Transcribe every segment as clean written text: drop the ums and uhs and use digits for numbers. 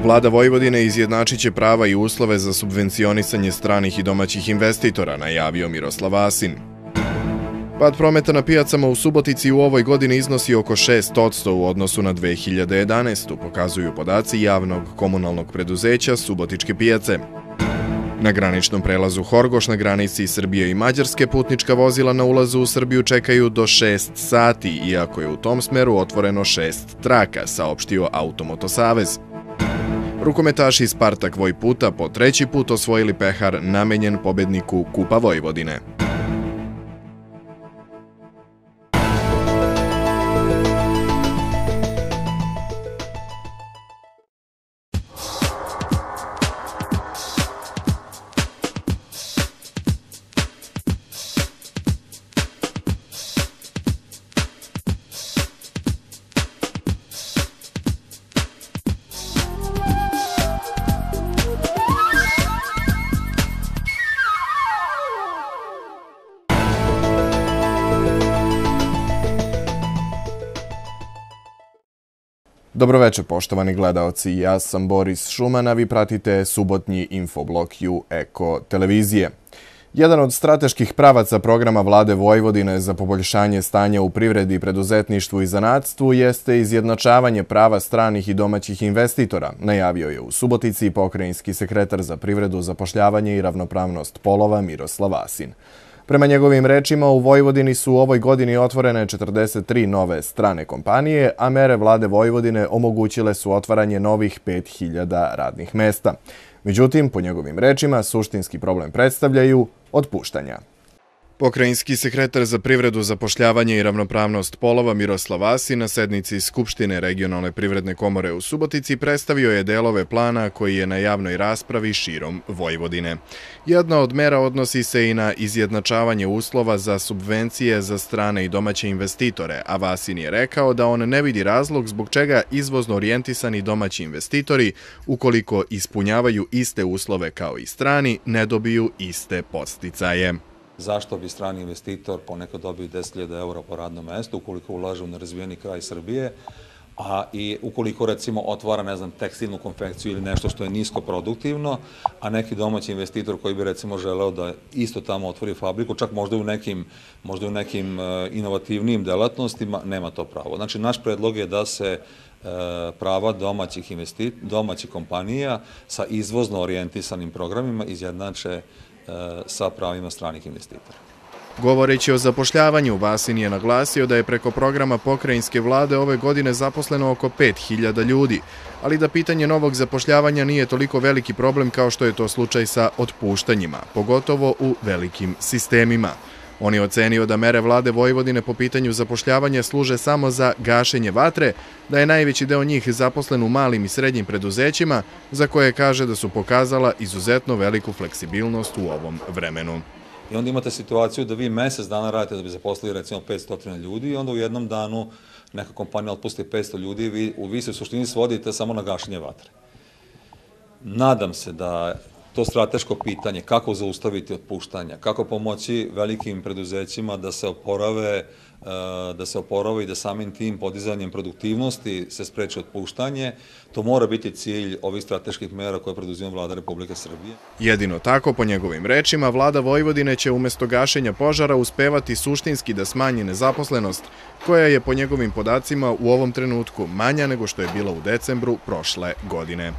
Vlada Vojvodine izjednačit će prava i uslove za subvencionisanje stranih i domaćih investitora, najavio Miroslav Vasin. Pad prometa na pijacama u Subotici u ovoj godini iznosi oko 6% u odnosu na 2011. pokazuju podaci javnog komunalnog preduzeća Subotičke pijace. Na graničnom prelazu Horgoš na granici Srbije i Mađarske putnička vozila na ulazu u Srbiju čekaju do 6 sati, iako je u tom smeru otvoreno 6 traka, saopštio Automoto Savez. Rukometaši Spartak Vojputa po 3. put osvojili pehar namenjen pobedniku Kupa Vojvodine. Dobroveče, poštovani gledaoci. Ja sam Boris Šuman, a vi pratite subotnji infoblog Eko televizije. Jedan od strateških pravaca programa Vlade Vojvodine za poboljšanje stanja u privredi, preduzetništvu i zanatstvu jeste izjednačavanje prava stranih i domaćih investitora, najavio je u Subotici pokrajinski sekretar za privredu, zapošljavanje i ravnopravnost polova Miroslav Vasin. Prema njegovim rečima, u Vojvodini su u ovoj godini otvorene 43 nove strane kompanije, a mere Vlade Vojvodine omogućile su otvaranje novih 5000 radnih mesta. Međutim, po njegovim rečima, suštinski problem predstavljaju otpuštanja. Pokrajinski sekretar za privredu, zapošljavanje i ravnopravnost polova Miroslav Vasin na sednici Skupštine Regionalne privredne komore u Subotici predstavio je delove plana koji je na javnoj raspravi širom Vojvodine. Jedna od mera odnosi se i na izjednačavanje uslova za subvencije za strane i domaće investitore, a Vasin je rekao da on ne vidi razlog zbog čega izvozno orijentisani domaći investitori, ukoliko ispunjavaju iste uslove kao i strani, ne dobiju iste podsticaje. Zašto bi strani investitor ponekad dobio 10.000 eura po radnom mestu ukoliko ulaže u nerazvijeni kraj Srbije, a i ukoliko recimo otvara, ne znam, tekstilnu konfekciju ili nešto što je nisko produktivno, a neki domaći investitor koji bi recimo želeo da isto tamo otvori fabriku, čak možda u nekim inovativnijim delatnostima, nema to pravo. Znači, naš predlog je da se prava domaćih kompanija sa izvozno orijentisanim programima izjednače sa pravima stranih investitora. Govoreći o zapošljavanju, Vasin je naglasio da je preko programa pokrajinske vlade ove godine zaposleno oko 5000 ljudi, ali da pitanje novog zapošljavanja nije toliko veliki problem kao što je to slučaj sa otpuštanjima, pogotovo u velikim sistemima. On je ocenio da mere Vlade Vojvodine po pitanju zapošljavanja služe samo za gašenje vatre, da je najveći deo njih zaposlen u malim i srednjim preduzećima, za koje kaže da su pokazala izuzetno veliku fleksibilnost u ovom vremenu. I onda imate situaciju da vi mesec dana radite da bi zaposlili recimo 500 ljudi i onda u jednom danu neka kompanija otpusti 500 ljudi i vi se u suštini svodite samo na gašenje vatre. Nadam se da to strateško pitanje, kako zaustaviti otpuštanja, kako pomoći velikim preduzećima da se oporave i da samim tim podizanjem produktivnosti se spreči otpuštanje, to mora biti cilj ovih strateških mera koje preduzima Vlada Republike Srbije. Jedino tako, po njegovim rečima, Vlada Vojvodine će umjesto gašenja požara uspevati suštinski da smanji nezaposlenost, koja je po njegovim podacima u ovom trenutku manja nego što je bila u decembru prošle godine.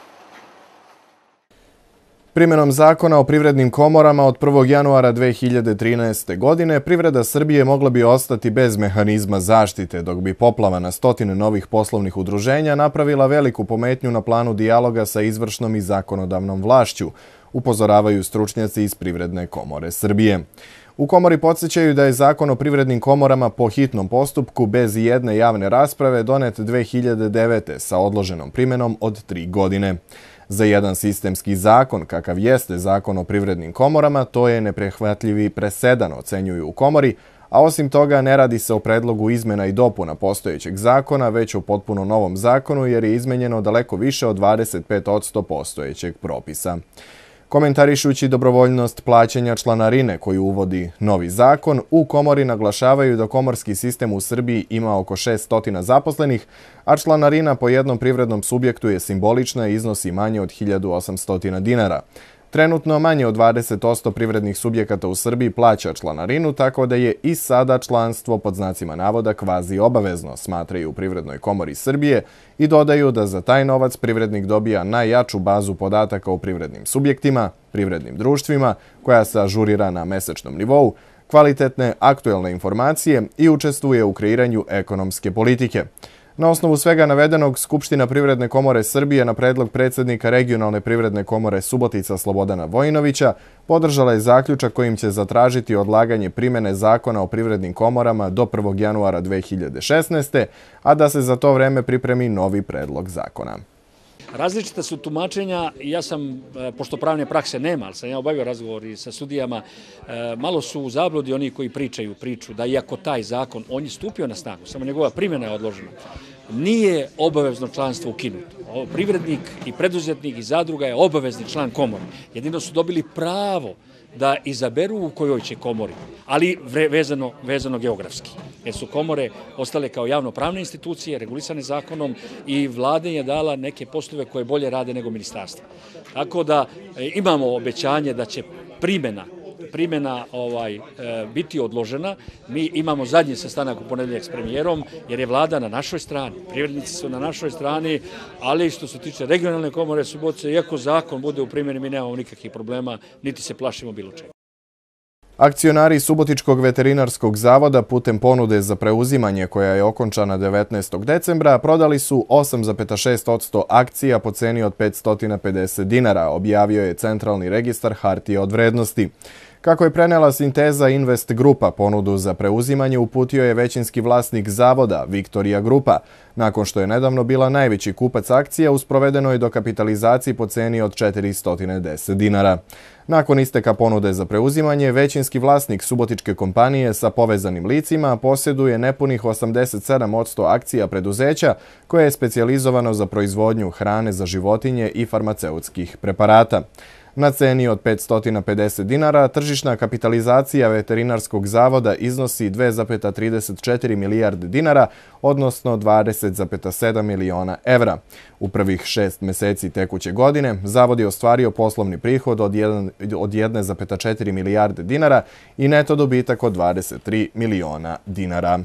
Primenom zakona o privrednim komorama od 1. januara 2013. godine privreda Srbije mogla bi ostati bez mehanizma zaštite, dok bi poplava na stotine novih poslovnih udruženja napravila veliku pometnju na planu dijaloga sa izvršnom i zakonodavnom vlašću, upozoravaju stručnjaci iz Privredne komore Srbije. U komori podsjećaju da je zakon o privrednim komorama po hitnom postupku bez jedne javne rasprave donet 2009. sa odloženom primenom od 3 godine. Za jedan sistemski zakon, kakav jeste zakon o privrednim komorama, to je neprihvatljivi presedan, ocenjuju u komori, a osim toga ne radi se o predlogu izmena i dopuna postojećeg zakona, već o potpuno novom zakonu jer je izmenjeno daleko više od 25% postojećeg propisa. Komentarišući dobrovoljnost plaćanja članarine koju uvodi novi zakon, u komori naglašavaju da komorski sistem u Srbiji ima oko 600 zaposlenih, a članarina po jednom privrednom subjektu je simbolična i iznosi manje od 1800 dinara. Trenutno manje od 20% privrednih subjekata u Srbiji plaća članarinu, tako da je i sada članstvo pod znacima navoda kvazi obavezno, smatraju u Privrednoj komori Srbije i dodaju da za taj novac privrednik dobija najjaču bazu podataka o privrednim subjektima, privrednim društvima, koja se ažurira na mesečnom nivou, kvalitetne aktuelne informacije i učestvuje u kreiranju ekonomske politike. Na osnovu svega navedenog, Skupština Privredne komore Srbije na predlog predsjednika Regionalne privredne komore Subotica Slobodana Vojinovića podržala je zaključak kojim će zatražiti odlaganje primjene zakona o privrednim komorama do 1. januara 2016. a da se za to vreme pripremi novi predlog zakona. Različita su tumačenja i ja sam, pošto pravne prakse nema, ali sam ja obavio razgovor i sa sudijama, malo su u zabludi oni koji pričaju priču da iako taj zakon, on je stupio na snagu, samo njegova primjena je odložena, nije obavezno članstvo ukinuto. Privrednik i preduzetnik i zadruga je obavezni član komore. Jedino su dobili pravo da izaberu u kojoj će komori, ali vezano geografski. Jer su komore ostale kao javnopravne institucije, regulisane zakonom i vlada je dala neke poslove koje bolje rade nego ministarstva. Tako da imamo obećanje da će primjena biti odložena. Mi imamo zadnji sastanak u ponedeljak s premijerom, jer je vlada na našoj strani, privrednici su na našoj strani, ali što se tiče regionalne komore Subotice, iako zakon bude u primjeni, mi nemamo nikakvih problema, niti se plašimo bilo čega. Akcionari Subotičkog veterinarskog zavoda putem ponude za preuzimanje koja je okončana 19. decembra prodali su 8,6% akcija po ceni od 550 dinara, objavio je Centralni registar hartija od vrednosti. Kako je prenela Sinteza Invest Grupa, ponudu za preuzimanje uputio je većinski vlasnik zavoda, Viktorija Grupa, nakon što je nedavno bila najveći kupac akcija u sprovedenoj dokapitalizaciji po ceni od 410 dinara. Nakon isteka ponude za preuzimanje, većinski vlasnik subotičke kompanije sa povezanim licima posjeduje nepunih 87% akcija preduzeća koje je specijalizovano za proizvodnju hrane za životinje i farmaceutskih preparata. Na ceni od 550 dinara tržišna kapitalizacija veterinarskog zavoda iznosi 2,34 milijarde dinara, odnosno 20,7 miliona evra. U prvih 6 meseci tekuće godine zavod je ostvario poslovni prihod od 1,4 milijarde dinara i neto dobitak od 23 miliona dinara.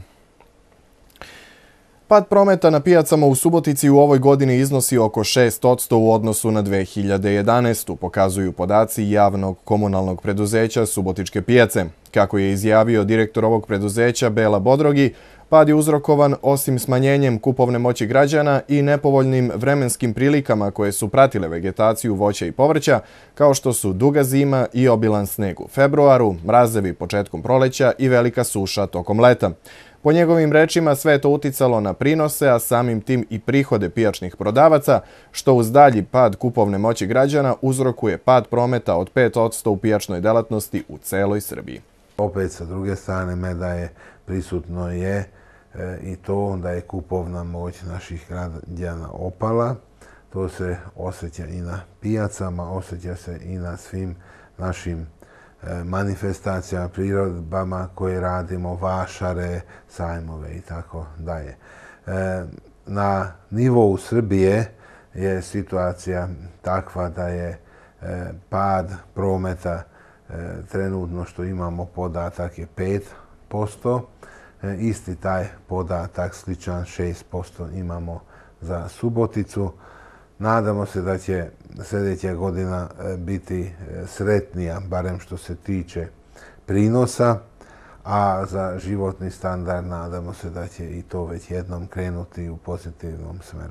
Pad prometa na pijacama u Subotici u ovoj godini iznosi oko 6% u odnosu na 2011. pokazuju podaci javnog komunalnog preduzeća Subotičke pijace. Kako je izjavio direktor ovog preduzeća Bela Bodrogi, pad je uzrokovan osim smanjenjem kupovne moći građana i nepovoljnim vremenskim prilikama koje su pratile vegetaciju voća i povrća, kao što su duga zima i obilan sneg u februaru, mrazevi početkom proleća i velika suša tokom leta. Po njegovim rečima sve je to uticalo na prinose, a samim tim i prihode pijačnih prodavaca, što uz dalji pad kupovne moći građana uzrokuje pad prometa od 5% u pijačnoj delatnosti u celoj Srbiji. Opet sa druge strane meda prisutno je i to da je kupovna moć naših građana opala. To se osjeća i na pijacama, osjeća se i na svim našim manifestacijama, priredbama koje radimo, vašare, sajmove i tako dalje. Na nivou Srbije je situacija takva da je pad prometa trenutno što imamo podatak je 5%. Isti taj podatak, sličan 6% imamo za Suboticu. Nadamo se da će sljedeća godina biti sretnija, barem što se tiče prinosa, a za životni standard nadamo se da će i to već jednom krenuti u pozitivnom smeru.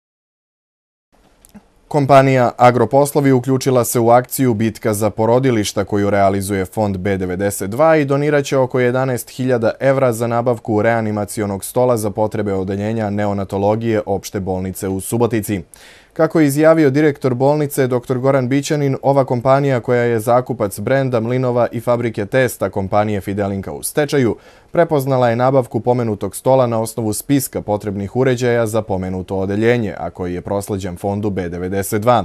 Kompanija Agroposlovi uključila se u akciju Bitka za porodilišta koju realizuje fond B92 i donirat će oko 11.000 evra za nabavku reanimacionog stola za potrebe odeljenja neonatologije opšte bolnice u Subotici. Kako je izjavio direktor bolnice dr. Goran Bićanin, ova kompanija koja je zakupac brenda, mlinova i fabrike testa kompanije Fidelinka u stečaju, prepoznala je nabavku pomenutog stola na osnovu spiska potrebnih uređaja za pomenuto odeljenje, a koji je prosleđen fondu B92.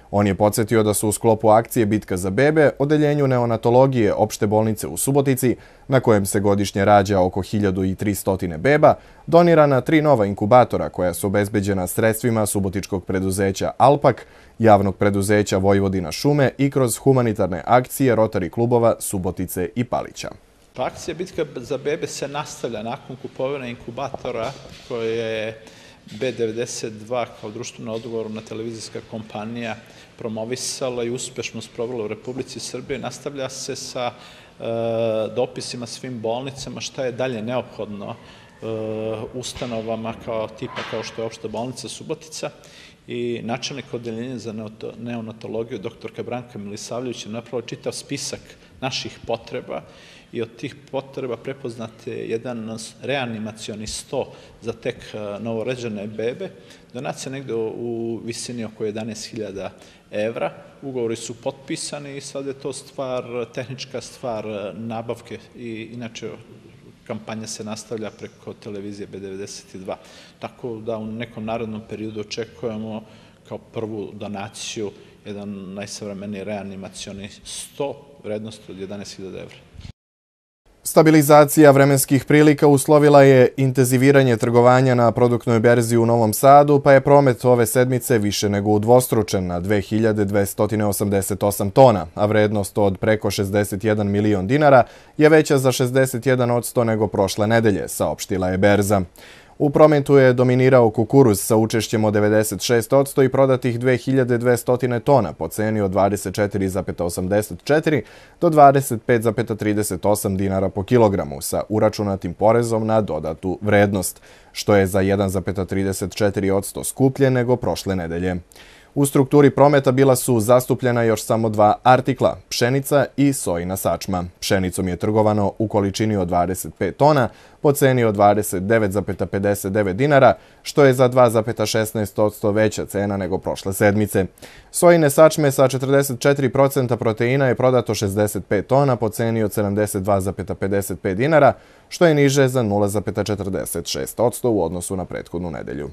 On je podsjetio da su u sklopu akcije Bitka za bebe odeljenju neonatologije opšte bolnice u Subotici, na kojem se godišnje rađa oko 1300 beba, donirana 3 nova inkubatora koja su obezbeđena sredstvima subotičkog preduzeća Alpak, javnog preduzeća Vojvodina šume i kroz humanitarne akcije Rotary klubova Subotice i Palića. Akcija Bitka za bebe se nastavlja nakon kupovine inkubatora koje je B92 kao društveno odgovorna televizijska kompanija promovisala i uspešno sprovela u Republici Srbije. Nastavlja se sa dopisima svim bolnicama šta je dalje neophodno ustanovama kao što je opšta bolnica Subotica, i načelnik odeljenja za neonatologiju dr. Branka Milisavljević je napravila čitav spisak naših potreba i od tih potreba prepoznat je jedan reanimacioni sto za tek novorođene bebe. Donacija negde u visini oko 11.000 evra. Ugovori su potpisani i sad je to tehnička stvar nabavke i inače kampanja se nastavlja preko televizije B92. Tako da u nekom narednom periodu očekujemo kao prvu donaciju jedan najsavremeniji reanimacioni sto vrednosti od 11.000 evra. Stabilizacija vremenskih prilika uslovila je intenziviranje trgovanja na produktnoj berzi u Novom Sadu, pa je promet ove sedmice više nego udvostručen na 2288 tona, a vrednost od preko 61 milion dinara je veća za 61% nego prošle nedelje, saopštila je berza. U prometu je dominirao kukuruz sa učešćem od 96% i prodatih 2200 tona po ceni od 24,84 do 25,38 dinara po kilogramu sa uračunatim porezom na dodatu vrednost, što je za 1,34% skuplje nego prošle nedelje. U strukturi prometa bila su zastupljena još samo 2 artikla, pšenica i sojina sačma. Pšenicom je trgovano u količini od 25 tona po ceni od 29,59 dinara, što je za 2,16% veća cena nego prošle sedmice. Sojine sačme sa 44% proteina je prodato 65 tona po ceni od 72,55 dinara, što je niže za 0,46% u odnosu na prethodnu nedelju.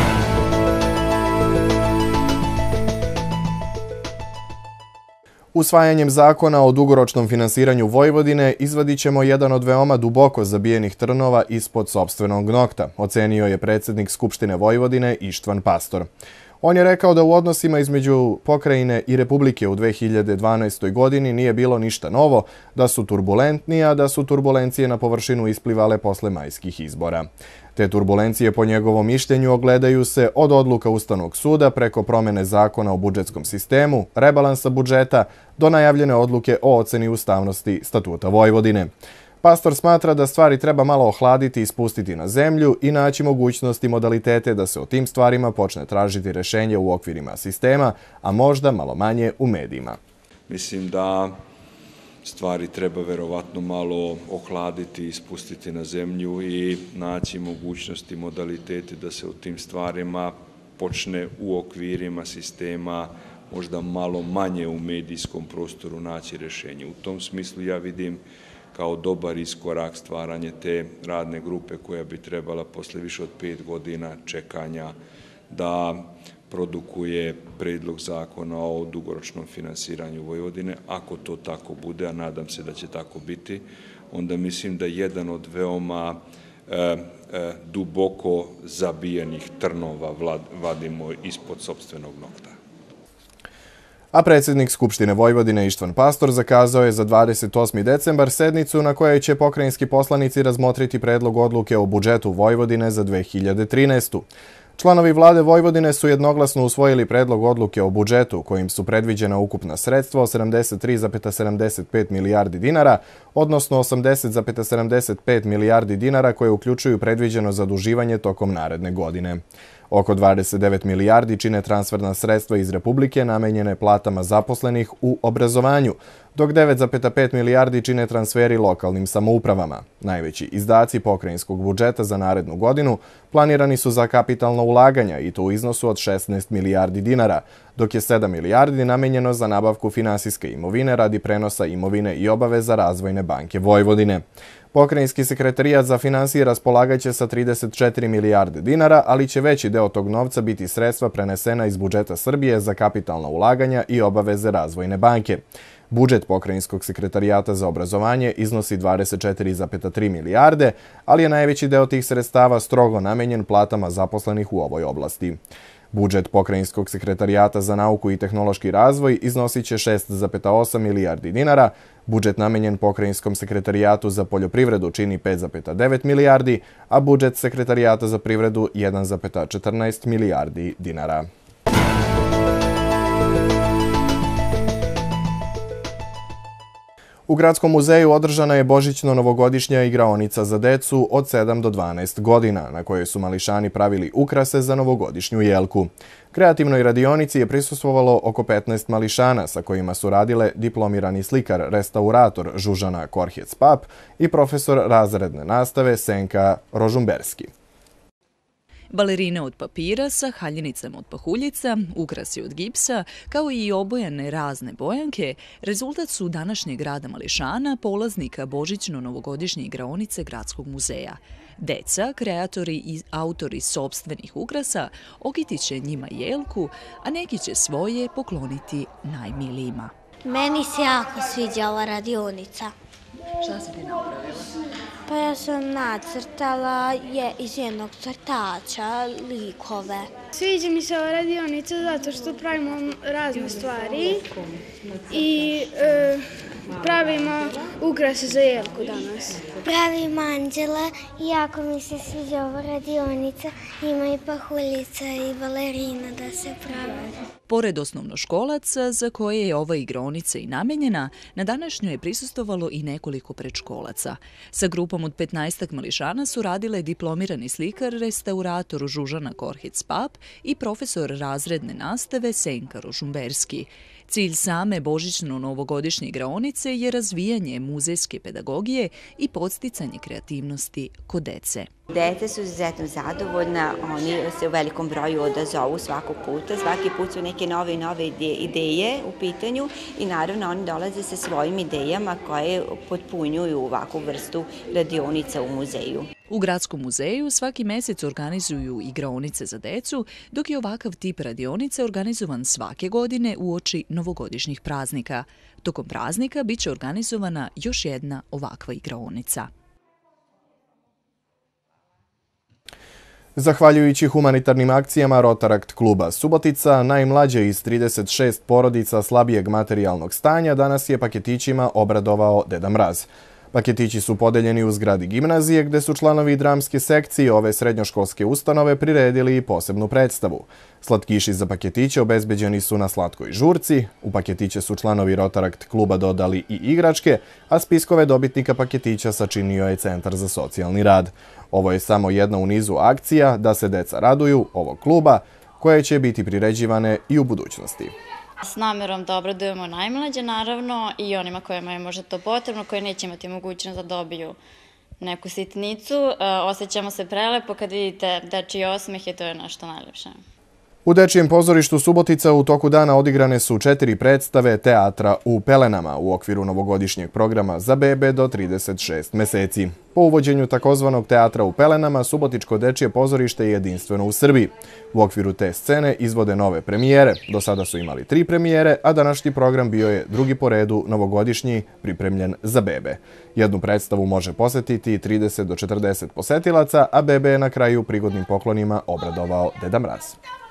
Usvajanjem zakona o dugoročnom finansiranju Vojvodine izvadit ćemo jedan od veoma duboko zabijenih trnova ispod sopstvenog nokta, ocenio je predsjednik Skupštine Vojvodine Ištvan Pastor. On je rekao da u odnosima između pokrajine i Republike u 2012. godini nije bilo ništa novo, da su turbulentni, a da su turbulencije na površinu isplivale posle majskih izbora. Te turbulencije, po njegovom mišljenju, ogledaju se od odluka Ustavnog suda preko promene zakona o budžetskom sistemu, rebalansa budžeta, do najavljene odluke o oceni ustavnosti Statuta Vojvodine. Pastor smatra da stvari treba malo ohladiti i spustiti na zemlju i naći mogućnosti i modalitete da se o tim stvarima počne tražiti rešenje u okvirima sistema, a možda malo manje u medijima. Mislim da stvari treba verovatno malo ohladiti i spustiti na zemlju i naći mogućnosti i modalitete da se o tim stvarima počne u okvirima sistema, možda malo manje u medijskom prostoru naći rešenje. U tom smislu ja vidim kao dobar iskorak stvaranje te radne grupe koja bi trebala posle više od 5 godina čekanja da produkuje predlog zakona o dugoročnom finansiranju Vojvodine. Ako to tako bude, a nadam se da će tako biti, onda mislim da jedan od veoma duboko zabijenih trnova vadimo ispod sopstvenog nokta. A predsjednik Skupštine Vojvodine Ištvan Pastor zakazao je za 28. decembar sednicu na kojoj će pokrajinski poslanici razmotriti predlog odluke o budžetu Vojvodine za 2013. Članovi vlade Vojvodine su jednoglasno usvojili predlog odluke o budžetu kojim su predviđena ukupna sredstva od 73,75 milijardi dinara, odnosno 80,75 milijardi dinara koje uključuju predviđeno zaduživanje tokom naredne godine. Oko 29 milijardi čine transferna sredstva iz Republike namenjene platama zaposlenih u obrazovanju, dok 9,5 milijardi čine transferi lokalnim samoupravama. Najveći izdaci pokrajinskog budžeta za narednu godinu planirani su za kapitalna ulaganja i to u iznosu od 16 milijardi dinara, dok je 7 milijardi namenjeno za nabavku finansijske imovine radi prenosa imovine i obaveza Razvojne banke Vojvodine. Pokrajinski sekretarijat za finansije raspolagaće sa 34 milijarde dinara, ali će veći deo tog novca biti sredstva prenesena iz budžeta Srbije za kapitalna ulaganja i obaveze Razvojne banke. Budžet Pokrajinskog sekretarijata za obrazovanje iznosi 24,3 milijarde, ali je najveći deo tih sredstava strogo namenjen platama zaposlenih u ovoj oblasti. Budžet Pokrajinskog sekretarijata za nauku i tehnološki razvoj iznosit će 6,8 milijardi dinara, budžet namenjen Pokrajinskom sekretarijatu za poljoprivredu čini 5,9 milijardi, a budžet sekretarijata za privredu 1,14 milijardi dinara. U Gradskom muzeju održana je božićno-novogodišnja igraonica za decu od 7 do 12 godina, na kojoj su mališani pravili ukrase za novogodišnju jelku. Kreativnoj radionici je prisustvovalo oko 15 mališana, sa kojima su radile diplomirani slikar, restaurator Žužana Korhec-Pap i profesor razredne nastave Senka Rožumberski. Balerine od papira sa haljenicama od pahuljica, ukrasi od gipsa, kao i obojane razne bojanke, rezultat su današnjeg rada mališana, polaznika božićno-novogodišnje igraonice Gradskog muzeja. Deca, kreatori i autori sopstvenih ukrasa, okitit će njima jelku, a neki će svoje pokloniti najmilijima. Meni se jako sviđa ova radionica. Šta si ti napravila? Pa ja sam nacrtala iz jednog crtača likove. Sviđa mi se ova radionica zato što pravimo razne stvari i pravimo ukrase za jelku danas. Pravim anđela i jako mi se sviđa ova radionica. Ima i pahuljica i balerina da se prave. Pored osnovnoškolaca, za koje je ova igraonica i namenjena, na današnjoj je prisustvovalo i nekoliko predškolaca. Sa grupom od 15 mališana su radile diplomirani slikar, restaurator Žužana Korhec-Pap i profesor razredne nastave Senka Rožumberski. Cilj same božićno-novogodišnje igraonice je razvijanje muzejske pedagogije i podsticanje kreativnosti kod dece. Dete su izuzetno zadovoljna, oni se u velikom broju odazovu svakog puta, svaki put su neke nove ideje u pitanju i naravno oni dolaze sa svojim idejama koje potpunjuju ovakvu vrstu radionica u muzeju. U Gradskom muzeju svaki mesec organizuju igraonice za decu, dok je ovakav tip radionice organizovan svake godine uoči novogodišnjih praznika. Tokom praznika biće organizovana još jedna ovakva igraonica. Zahvaljujući humanitarnim akcijama Rotarakt kluba Subotica, najmlađe iz 36 porodica slabijeg materijalnog stanja danas je paketićima obradovao Deda Mraz. Paketići su podeljeni u zgradi gimnazije, gde su članovi dramske sekcije ove srednjoškolske ustanove priredili i posebnu predstavu. Slatkiši za paketiće obezbeđeni su na slatkoj žurci, u paketiće su članovi Rotarakt kluba dodali i igračke, a spiskove dobitnika paketića sačinio je Centar za socijalni rad. Ovo je samo jedna u nizu akcija da se deca raduju ovog kluba, koje će biti priređivane i u budućnosti. S namerom da obradujemo najmlađe, naravno, i onima kojima je možda to potrebno, koji neće imati mogućnost da dobiju neku sitnicu. Osjećamo se prelepo kad vidite dečiji osmeh i to je nešto najlepše. U Dečijem pozorištu Subotica u toku dana odigrane su 4 predstave teatra u pelenama u okviru novogodišnjeg programa za bebe do 36 meseci. Po uvođenju takozvanog teatra u pelenama, Subotičko dečije pozorište je jedinstveno u Srbiji. U okviru te scene izvode nove premijere. Do sada su imali 3 premijere, a današnji program bio je drugi po redu novogodišnji pripremljen za bebe. Jednu predstavu može posetiti 30 do 40 posetilaca, a bebe je na kraju prigodnim poklonima obradovao Deda Mraz.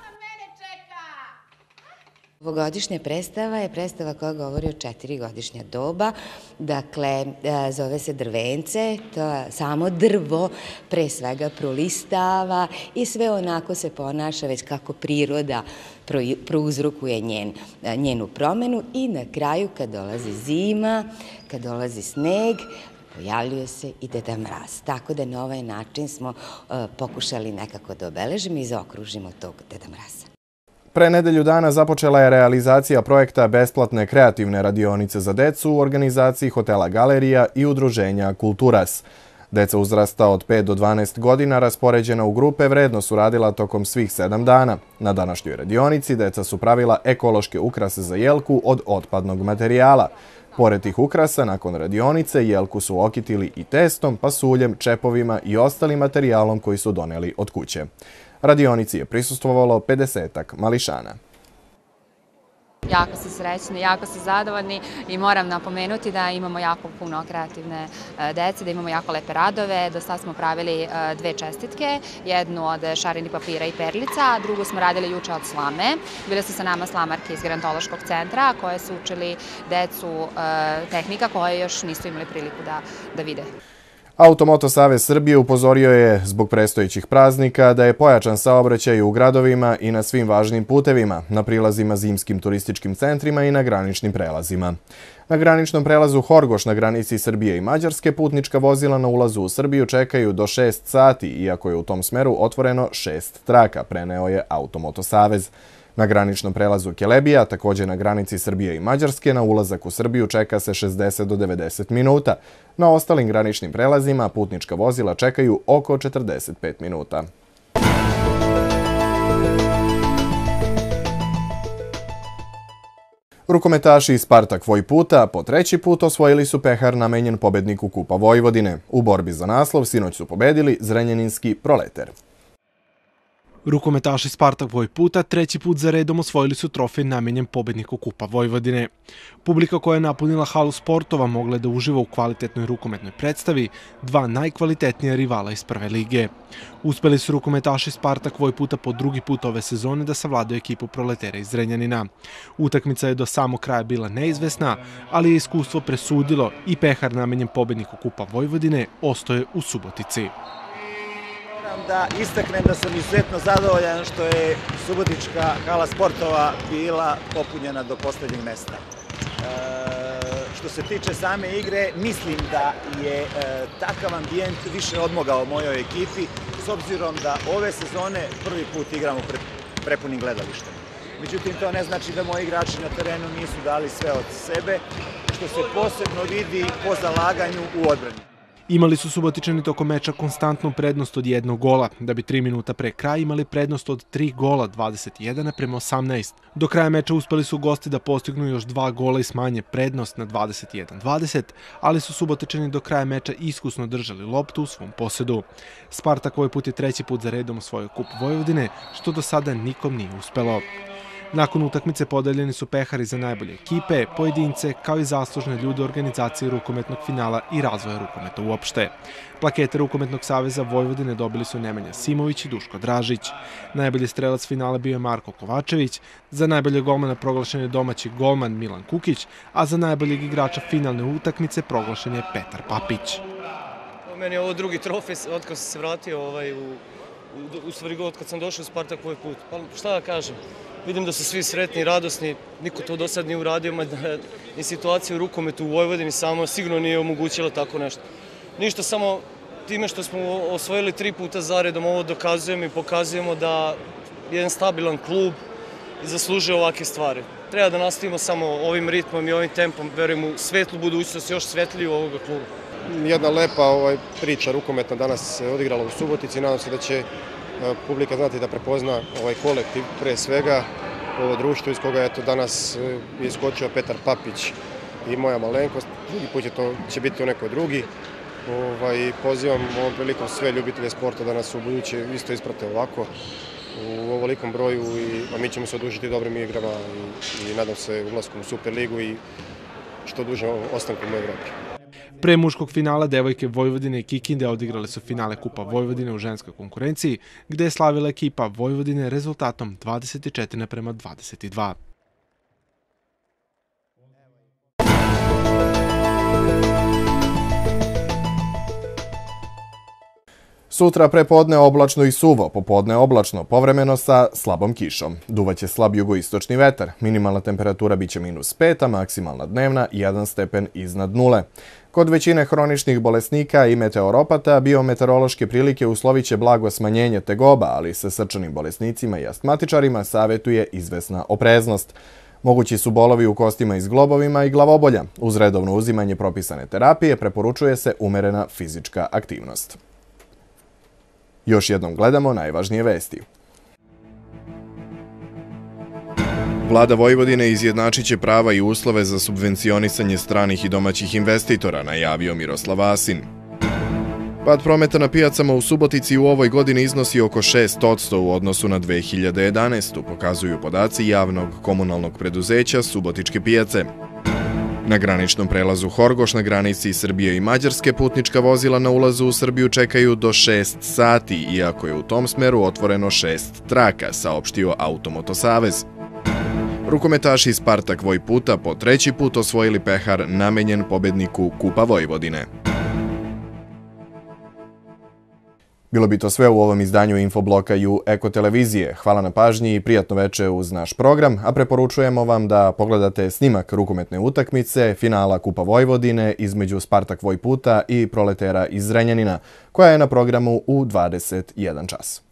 Ovogodišnja predstava je predstava koja govori o 4-godišnja doba, dakle zove se Drvence, to samo drvo pre svega prolistava i sve onako se ponaša već kako priroda prouzrokuje njenu promenu i na kraju kad dolazi zima, kad dolazi sneg, pojavljuje se i Deda Mraz. Tako da na ovaj način smo pokušali nekako da obeležimo i zaokružimo tog Deda Mraza. Pre nedelju dana započela je realizacija projekta besplatne kreativne radionice za decu u organizaciji Hotela Galerija i udruženja Kulturas. Deca uzrasta od 5 do 12 godina raspoređena u grupe vredno su radila tokom svih 7 dana. Na današnjoj radionici deca su pravila ekološke ukrase za jelku od otpadnog materijala. Pored tih ukrasa, nakon radionice, jelku su okitili i testom, pasuljem, čepovima i ostalim materijalom koji su doneli od kuće. Radionici je prisustvovalo 50-ak mališana. Jako su srećni, jako su zadovoljni i moram napomenuti da imamo jako puno kreativne dece, da imamo jako lepe radove. Do sada smo pravili 2 čestitke, jednu od šareni papira i perlica, a drugu smo radili juče od slame. Bile su sa nama slamarke iz gerontološkog centra koje su učili decu tehnika koje još nisu imali priliku da vide. Automoto Savez Srbije upozorio je zbog predstojećih praznika da je pojačan saobraćaj u gradovima i na svim važnim putevima, na prilazima zimskim turističkim centrima i na graničnim prelazima. Na graničnom prelazu Horgoš na granici Srbije i Mađarske putnička vozila na ulazu u Srbiju čekaju do 6 sati, iako je u tom smeru otvoreno 6 traka, preneo je Automoto Savez. Na graničnom prelazu Kelebija, također na granici Srbije i Mađarske, na ulazak u Srbiju čeka se 60 do 90 minuta. Na ostalim graničnim prelazima putnička vozila čekaju oko 45 minuta. Rukometaši iz Spartak Vojputa po 3. put osvojili su pehar namenjen pobedniku Kupa Vojvodine. U borbi za naslov sinoć su pobedili Zrenjaninski Proleter. Rukometaši Spartak Vojputa 3. put za redom osvojili su trofej namenjen pobedniku Kupa Vojvodine. Publika koja je napunila halu sportova mogla je da uživa u kvalitetnoj rukometnoj predstavi 2 najkvalitetnija rivala iz prve lige. Uspeli su rukometaši Spartak Vojputa po 2. put ove sezone da savladaju ekipu Proletera iz Zrenjanina. Utakmica je do samog kraja bila neizvesna, ali je iskustvo presudilo i pehar namenjen pobedniku Kupa Vojvodine ostaje u Subotici. Da istaknem da sam izuzetno zadovoljan što je subotička hala sportova bila popunjena do poslednjeg mesta. Što se tiče same igre, mislim da je takav ambijent više odmogao mojoj ekipi, s obzirom da ove sezone prvi put igramo pred prepunim gledalištem. Međutim, to ne znači da moji igrači na terenu nisu dali sve od sebe, što se posebno vidi po zalaganju u odbrani. Imali su Subotičani tokom meča konstantnu prednost od 1 gola, da bi 3 minuta pre kraja imali prednost od 3 gola, 21:18. Do kraja meča uspeli su gosti da postignu još 2 gola i smanje prednost na 21:20, ali su Subotičani do kraja meča iskusno držali loptu u svom posedu. Spartak ovaj put je 3. put za redom osvojio Kup Vojvodine, što do sada nikom nije uspelo. Nakon utakmice podeljeni su pehari za najbolje ekipe, pojedince, kao i zaslužne ljude organizacije rukometnog finala i razvoja rukometa uopšte. Plakete Rukometnog saveza Vojvodine dobili su Nemanja Simović i Duško Dražić. Najbolji strelac finala bio je Marko Kovačević, za najbolje golmana proglašen je domaći golman Milan Kukić, a za najboljeg igrača finalne utakmice proglašen je Petar Papić. Meni je ovo drugi trofej od kada sam se vratio u stvari god kad sam došao u Spartak ovaj put. Pa šta da kažem? Vidim da su svi sretni i radosni, niko to do sad nije uradio, mada i situacija u rukometu u Vojvodini samo sigurno nije omogućila tako nešto. Ništa, samo time što smo osvojili 3 puta zaredom ovo dokazujemo i pokazujemo da jedan stabilan klub zaslužuje ovakve stvari. Treba da nastavimo samo ovim ritmom i ovim tempom, verujem u svetlu budućnost, još svetliju ovoga kluba. Jedna lepa priča rukometna danas se odigrala u Subotici, nadam se da će publika znati da prepozna ovaj kolektiv, pre svega ovo društvo iz koga je danas iskočio Petar Papić i moja malenkost. Drugi put će biti to neko drugi. Pozivam ovom prilikom sve ljubitelje sporta da nas u buduće isto isprate ovako u ovolikom broju, a mi ćemo se odužiti dobrim igrama i nadam se ulaskom u Superligu i što duže ostankom u Evropi. Pre muškog finala devojke Vojvodine i Kikinde odigrale su finale Kupa Vojvodine u ženskoj konkurenciji, gde je slavila ekipa Vojvodine rezultatom 24:22. Sutra prepodne oblačno i suvo, popodne oblačno, povremeno sa slabom kišom. Duvaće slab jugoistočni vetar, minimalna temperatura biće -5, a maksimalna dnevna 1 stepen iznad nule. Kod većine hroničnih bolesnika i meteoropata biometeorološke prilike usloviće blago smanjenje tegoba, ali sa srčanim bolesnicima i astmatičarima savjetuje izvesna opreznost. Mogući su bolovi u kostima i zglobovima i glavobolja. Uz redovno uzimanje propisane terapije preporučuje se umerena fizička aktivnost. Još jednom gledamo najvažnije vesti. Vlada Vojvodine izjednačit će prava i uslove za subvencionisanje stranih i domaćih investitora, najavio Miroslav Asin. Pad prometa na pijacama u Subotici u ovoj godini iznosi oko 6% u odnosu na 2011. pokazuju podaci javnog komunalnog preduzeća Subotičke pijace. Na graničnom prelazu Horgoš na granici Srbije i Mađarske putnička vozila na ulazu u Srbiju čekaju do 6 sati, iako je u tom smeru otvoreno 6 traka, saopštio Automoto Savez. Rukometaši Spartak Vojputa po 3. put osvojili pehar namenjen pobedniku Kupa Vojvodine. Bilo bi to sve u ovom izdanju Infobloka Eko televizije. Hvala na pažnji i prijatno veče uz naš program, a preporučujemo vam da pogledate snimak rukometne utakmice finala Kupa Vojvodine između Spartak Vojputa i Proletera iz Zrenjanina, koja je na programu u 21 čas.